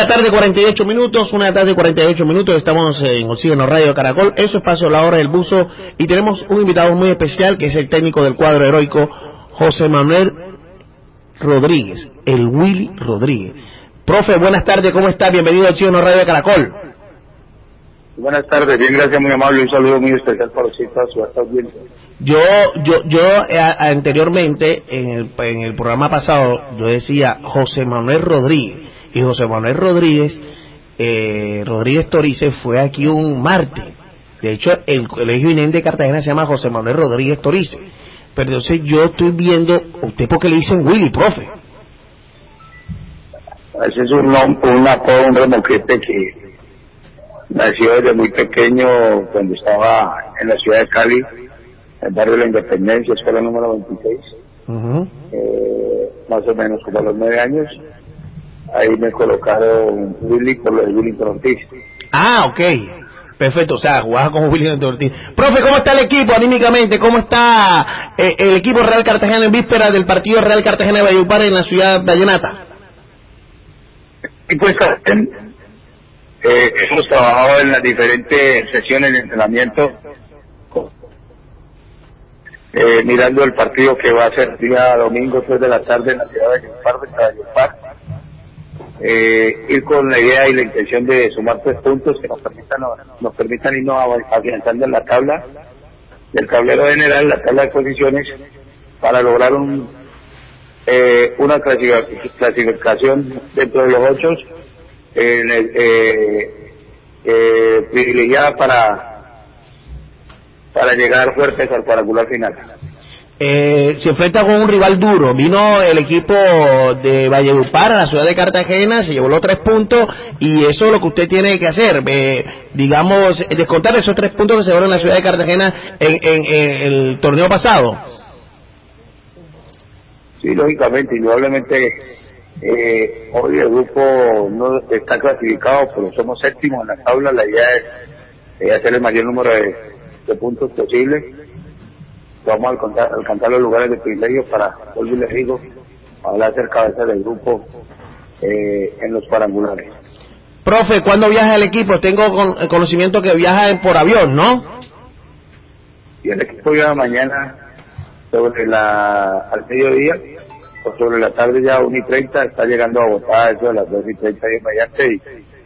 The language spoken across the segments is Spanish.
tarde, 48 minutos, 1:48 minutos, estamos en Oxígeno Radio Caracol, eso es Paso la Hora del Buzo, y tenemos un invitado muy especial, que es el técnico del cuadro heroico, José Manuel Rodríguez, el Willy Rodríguez. Profe, buenas tardes, ¿cómo está? Bienvenido a Oxígeno Radio Caracol. Buenas tardes, bien, gracias, muy amable, un saludo muy especial para usted y para su audiencia. Yo anteriormente, en el programa pasado, yo decía José Manuel Rodríguez, y José Manuel Rodríguez, Rodríguez Torice, fue aquí un martes. De hecho, el colegio INEM de Cartagena se llama José Manuel Rodríguez Torice. Pero entonces yo estoy viendo, ¿usted por qué le dicen Willy, profe? Ese es un apodo, un remoquete que nació desde muy pequeño, cuando estaba en la ciudad de Cali, en el barrio de la Independencia, escuela número 26, más o menos como a los 9 años. Ahí me colocaron Willy por lo de Willy Ortiz. Ah, ok, perfecto, o sea, jugaba como Willy Ortiz. Profe, ¿cómo está el equipo anímicamente? ¿Cómo está el equipo Real Cartagena en víspera del partido Real Cartagena de Valledupar en la ciudad vallenata? Y pues hemos trabajado en las diferentes sesiones de entrenamiento, mirando el partido que va a ser día domingo 3 de la tarde en la ciudad de Valledupar. Ir con la idea y la intención de sumar 3 puntos que nos permitan irnos afianzando en la tabla del tablero general, la tabla de posiciones, para lograr una clasificación dentro de los 8 privilegiada para llegar fuertes al cuadrangular final. Se enfrenta con un rival duro. Vino el equipo de Valledupar a la ciudad de Cartagena, se llevó los 3 puntos, y eso es lo que usted tiene que hacer, digamos, descontar esos 3 puntos que se llevaron en la ciudad de Cartagena en el torneo pasado. Sí, lógicamente, indudablemente, hoy el grupo no está clasificado, pero somos 7º en la tabla. La idea es hacer el mayor número de puntos posible. Vamos a alcanzar los lugares de privilegio para, vuelvo y les digo, hablar ser cabeza del grupo en los cuadrangulares. Profe, ¿cuándo viaja el equipo? Tengo conocimiento que viaja por avión, ¿no? Y el equipo viaja mañana al mediodía, o sobre la tarde ya 1:30, está llegando a Bogotá, eso a las 2:30 y mediante,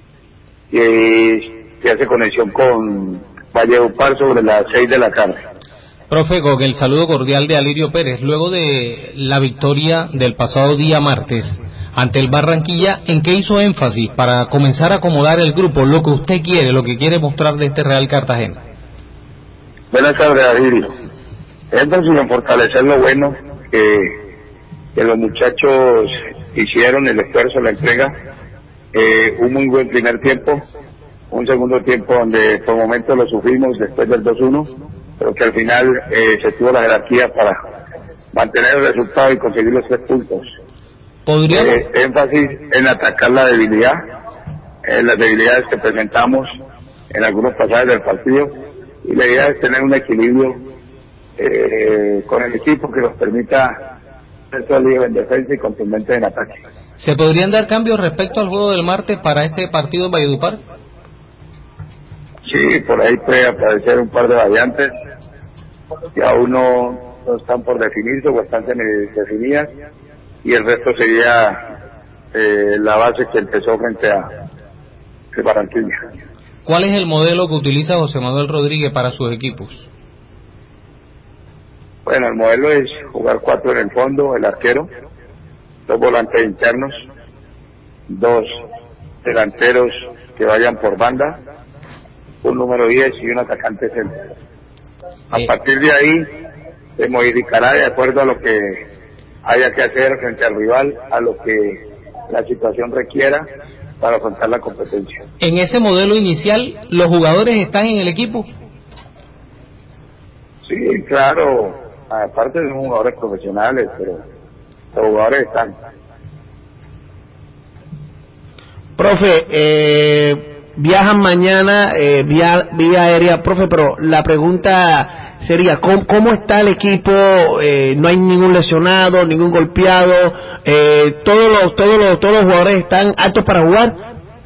y se hace conexión con Valledupar sobre las 6 de la tarde. Profe, con el saludo cordial de Alirio Pérez, luego de la victoria del pasado día martes ante el Barranquilla, ¿en qué hizo énfasis para comenzar a acomodar el grupo, lo que usted quiere, lo que quiere mostrar de este Real Cartagena? Buenas tardes, Alirio. Énfasis en fortalecer lo bueno que los muchachos hicieron, el esfuerzo, la entrega, un muy buen primer tiempo, un segundo tiempo donde por momentos lo sufrimos después del 2-1, pero que al final se tuvo la jerarquía para mantener el resultado y conseguir los 3 puntos. Énfasis en atacar la debilidad, las debilidades que presentamos en algunos pasajes del partido, y la idea es tener un equilibrio con el equipo que nos permita ser sólido en defensa y contundente en ataque. ¿Se podrían dar cambios respecto al juego del martes para este partido en Valledupar? Sí, por ahí puede aparecer un par de variantes que aún no están por definirse o están definidas, y el resto sería la base que empezó frente a Barranquilla. ¿Cuál es el modelo que utiliza José Manuel Rodríguez para sus equipos? Bueno, el modelo es jugar 4 en el fondo, el arquero, 2 volantes internos, 2 delanteros que vayan por banda, un número 10 y un atacante centro. A partir de ahí se modificará de acuerdo a lo que haya que hacer frente al rival, a lo que la situación requiera para afrontar la competencia. En ese modelo inicial, ¿los jugadores están en el equipo? Sí, claro, aparte de jugadores profesionales, pero los jugadores están. Profe, viajan mañana vía aérea, profe, pero la pregunta sería, ¿cómo está el equipo? No hay ningún lesionado, ningún golpeado, todos los jugadores están aptos para jugar.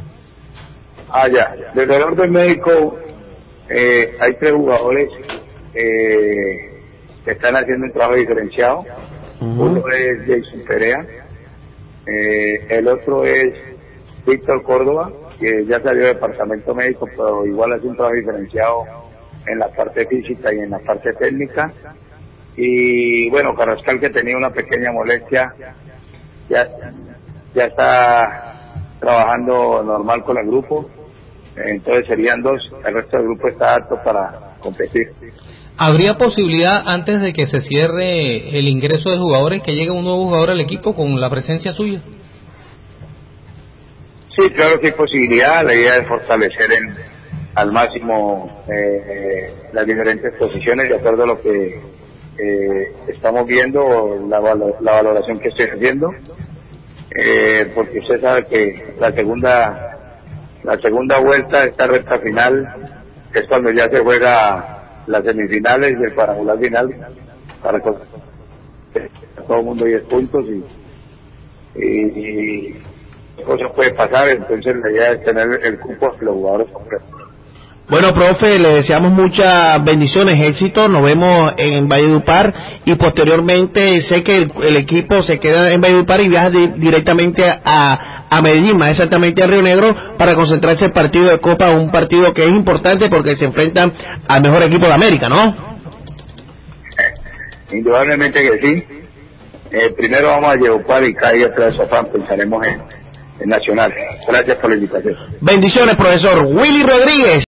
Ya. Desde el orden médico, hay 3 jugadores que están haciendo un trabajo diferenciado. Uno es Jason Perea, el otro es Víctor Córdoba, que ya salió del departamento médico, pero igual hace un trabajo diferenciado en la parte física y en la parte técnica. Y bueno, Carrascal, que tenía una pequeña molestia, ya está trabajando normal con el grupo, entonces serían 2, el resto del grupo está apto para competir. ¿Habría posibilidad, antes de que se cierre el ingreso de jugadores, que llegue un nuevo jugador al equipo con la presencia suya? Sí, claro que hay posibilidad. La idea es fortalecer al máximo las diferentes posiciones, de acuerdo a lo que estamos viendo, la valoración que estoy haciendo, porque usted sabe que la segunda vuelta, esta recta final, es cuando ya se juega las semifinales y el cuadrangular final, para que todo el mundo 10 puntos y cosas puede pasar. Entonces la idea es tener el cupo de los jugadores completos. Bueno, profe, le deseamos muchas bendiciones, éxito, nos vemos en Valledupar y posteriormente sé que el equipo se queda en Valledupar y viaja directamente a Medellín, más exactamente a Río Negro, para concentrarse en el partido de Copa, un partido que es importante porque se enfrentan al mejor equipo de América, ¿no? Indudablemente que sí. Primero vamos a Valledupar y cada día tras Sofán pensaremos en Nacional. Gracias por la invitación. Bendiciones, profesor Willy Rodríguez.